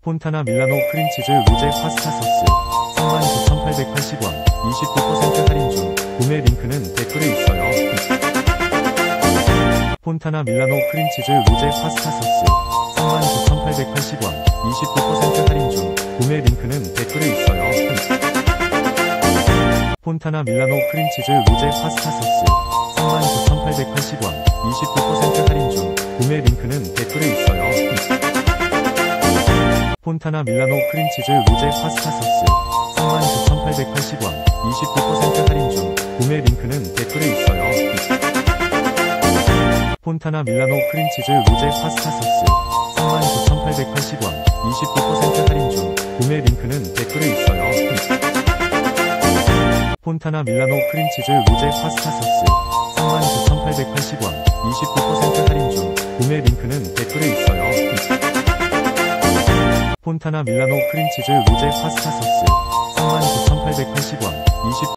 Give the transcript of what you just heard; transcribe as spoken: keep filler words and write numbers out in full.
폰타나 밀라노 크림치즈 루제 파스타 소스 삼만 구천팔백팔십 원 이십구 퍼센트 할인 중. 구매 링크는 댓글에 있어요. 폰타나 밀라노 크림치즈 루제 파스타 소스 삼만 구천팔백팔십 원 이십구 퍼센트 할인 중. 구매 링크는 댓글에 있어요. 폰타나 밀라노 크림치즈 루제 파스타 소스 삼만 구천팔백팔십 원 이십구 퍼센트 할인 중. 구매 링크는 댓글에 있어요. 폰타나 밀라노 크림치즈 루제 파스타 소스 삼만 구천팔백팔십 원 이십구 퍼센트 할인 중. 구매 링크는 댓글에 있어요. 폰타나 밀라노 크림치즈 루제 파스타 소스 삼만 구천팔백팔십 원 이십구 퍼센트 할인 중. 구매 링크는 댓글에 있어요. 폰타나 밀라노 크림치즈 루제 파스타 소스 삼만 구천팔백팔십 원 이십구 퍼센트 할인 중. 구매 링크는 댓글에 있어요. 폰타나 밀라노 크림치즈 루제 파스타 소스 삼만 구천팔백팔십 원 이십구